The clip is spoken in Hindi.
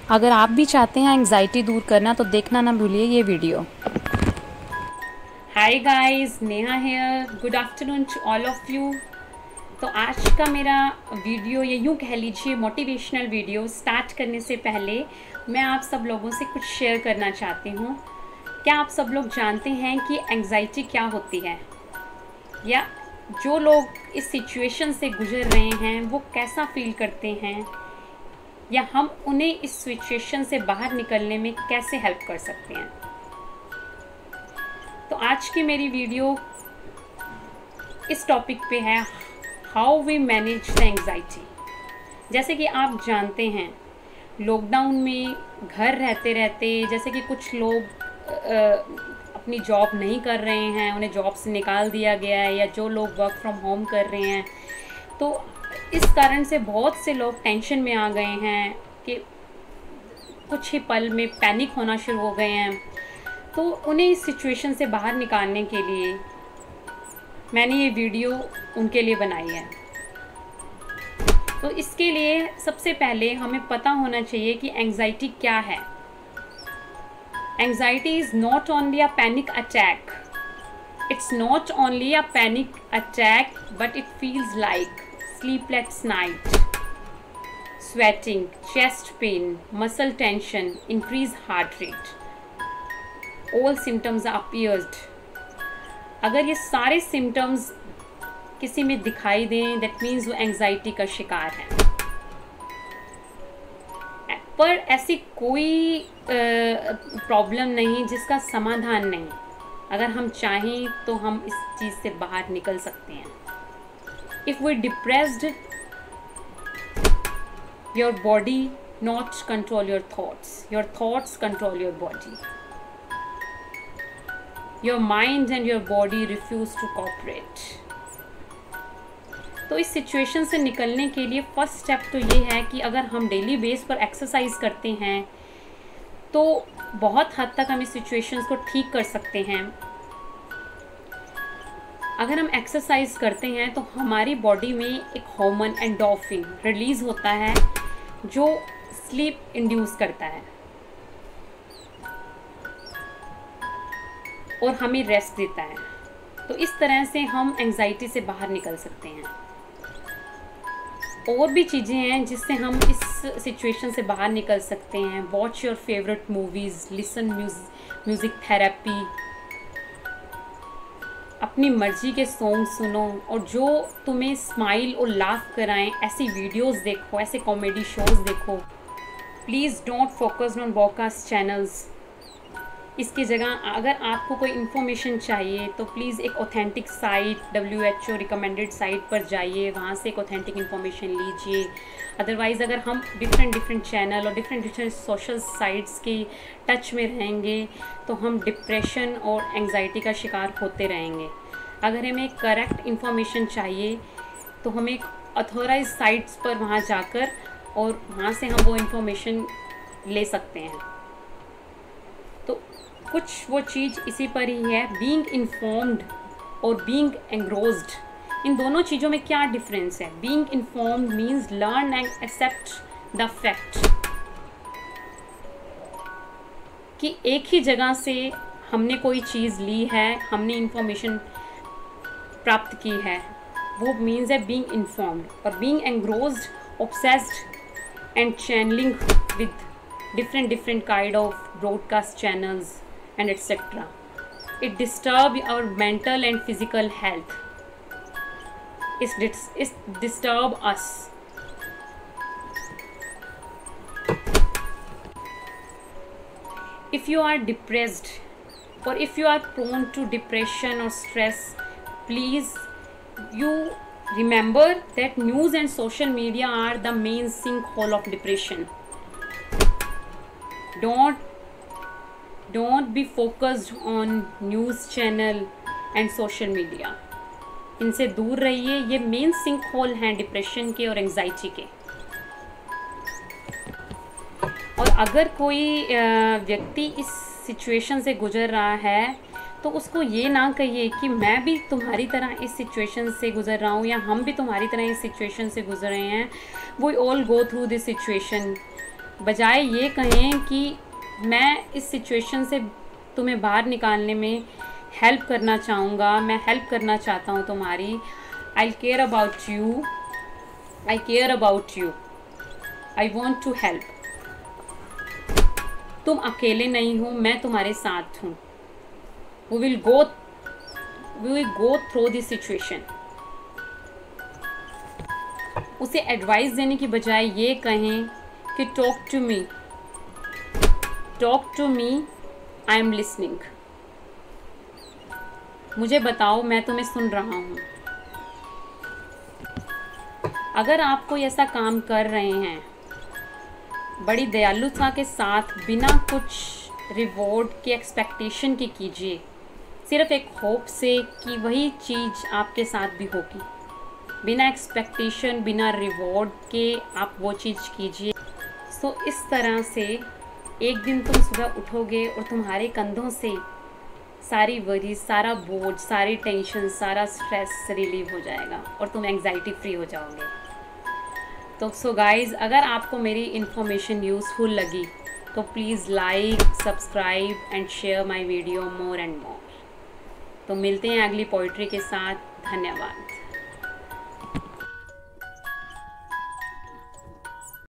अगर आप भी चाहते हैं एंग्जाइटी दूर करना तो देखना ना भूलिए ये video. Hi guys, Neha here. Good afternoon to all of you. तो आज का मेरा वीडियो, ये यूँ कह लीजिए मोटिवेशनल वीडियो, स्टार्ट करने से पहले मैं आप सब लोगों से कुछ शेयर करना चाहती हूँ। क्या आप सब लोग जानते हैं कि एंग्जाइटी क्या होती है, या जो लोग इस सिचुएशन से गुजर रहे हैं वो कैसा फील करते हैं, या हम उन्हें इस सिचुएशन से बाहर निकलने में कैसे हेल्प कर सकते हैं। तो आज की मेरी वीडियो इस टॉपिक पे है, how we manage the anxiety. जैसे कि आप जानते हैं, लॉकडाउन में घर रहते रहते जैसे कि कुछ लोग अपनी जॉब नहीं कर रहे हैं, उन्हें जॉब से निकाल दिया गया है, या जो लोग वर्क फ्रॉम होम कर रहे हैं, तो इस कारण से बहुत से लोग टेंशन में आ गए हैं कि कुछ ही पल में पैनिक होना शुरू हो गए हैं। तो उन्हें इस सिचुएशन से बाहर निकालने के लिए मैंने ये वीडियो उनके लिए बनाई है। तो इसके लिए सबसे पहले हमें पता होना चाहिए कि एंग्जाइटी क्या है। Anxiety is not only a panic attack, it's not only a panic attack, but it feels like sleepless night, sweating, chest pain, muscle tension, increased heart rate. All symptoms are appeared. अगर ये सारे सिम्टम्स किसी में दिखाई दें, दैट मीन्स वो एंग्जाइटी का शिकार है। पर ऐसी कोई प्रॉब्लम नहीं जिसका समाधान नहीं। अगर हम चाहें तो हम इस चीज़ से बाहर निकल सकते हैं। If we're depressed, your body not control your thoughts control your body. Your mind and your body refuse to cooperate. तो इस सिचुएशन से निकलने के लिए फर्स्ट स्टेप तो ये है कि अगर हम डेली बेस पर एक्सरसाइज करते हैं तो बहुत हद तक हम इस सिचुएशंस को ठीक कर सकते हैं। अगर हम एक्सरसाइज करते हैं तो हमारी बॉडी में एक हार्मोन एंडोर्फिन रिलीज़ होता है जो स्लीप इंड्यूस करता है और हमें रेस्ट देता है। तो इस तरह से हम एंग्जाइटी से बाहर निकल सकते हैं। और भी चीज़ें हैं जिससे हम इस सिचुएशन से बाहर निकल सकते हैं। Watch your favourite movies, listen music therapy, अपनी मर्जी के सॉन्ग सुनो, और जो तुम्हें स्माइल और लाफ कराएं ऐसी वीडियोस देखो, ऐसे कॉमेडी शोज़ देखो। Please don't focus on broadcast channels. इसकी जगह अगर आपको कोई इन्फॉर्मेशन चाहिए तो प्लीज़ एक authentic site, WHO recommended site पर जाइए, वहाँ से एक ऑथेंटिक इन्फॉर्मेशन लीजिए। अदरवाइज़ अगर हम डिफरेंट चैनल और डिफरेंट सोशल साइट्स की टच में रहेंगे तो हम डिप्रेशन और एंग्जाइटी का शिकार होते रहेंगे। अगर हमें एक करेक्ट इन्फॉर्मेशन चाहिए तो हमें एक ऑथोराइज साइट्स पर वहाँ जाकर और वहाँ से हम वो इन्फॉर्मेशन ले सकते हैं। तो कुछ वो चीज़ इसी पर ही है। बीइंग इन्फॉर्म्ड और बीइंग एंग्रोज्ड, इन दोनों चीज़ों में क्या डिफरेंस है? Being informed means learn and accept the fact कि एक ही जगह से हमने कोई चीज़ ली है, हमने इंफॉर्मेशन प्राप्त की है, वो मीन्स है बीइंग इन्फॉर्म्ड। और being engrossed, obsessed and channelling with different kind of broadcast channels and etc. It disturb our mental and physical health. It disturb us. If you are depressed or if you are prone to depression or stress, please you remember that news and social media are the main sinkhole of depression. Don't be focused on news channel and social media. इनसे दूर रहिए। ये मेन सिंक होल हैं डिप्रेशन के और एंग्जाइटी के। और अगर कोई व्यक्ति इस सिचुएशन से गुजर रहा है तो उसको ये ना कहिए कि मैं भी तुम्हारी तरह इस सिचुएशन से गुजर रहा हूँ, या हम भी तुम्हारी तरह इस सिचुएशन से गुजर रहे हैं। We all go through this situation. बजाय ये कहें कि मैं इस सिचुएशन से तुम्हें बाहर निकालने में हेल्प करना चाहूँगा, मैं हेल्प करना चाहता हूँ तुम्हारी, I care about you, I care about you, I want to help, तुम अकेले नहीं हो, मैं तुम्हारे साथ हूँ, we will go through this situation. उसे एडवाइस देने की बजाय ये कहें कि talk to me, I am listening, मुझे बताओ, मैं तुम्हें सुन रहा हूँ। अगर आप कोई ऐसा काम कर रहे हैं, बड़ी दयालुता के साथ, बिना कुछ रिवॉर्ड के एक्सपेक्टेशन के कीजिए, सिर्फ एक होप से कि वही चीज़ आपके साथ भी होगी, बिना एक्सपेक्टेशन, बिना रिवॉर्ड के आप वो चीज़ कीजिए। सो इस तरह से एक दिन तुम सुबह उठोगे और तुम्हारे कंधों से सारी वरीज, सारा बोझ, सारी टेंशन, सारा स्ट्रेस रिलीव हो जाएगा और तुम एंग्जाइटी फ्री हो जाओगे। तो सो गाइज़, अगर आपको मेरी इन्फॉर्मेशन यूज़फुल लगी तो please like, subscribe and share my video more and more. तो मिलते हैं अगली पोइट्री के साथ। धन्यवाद।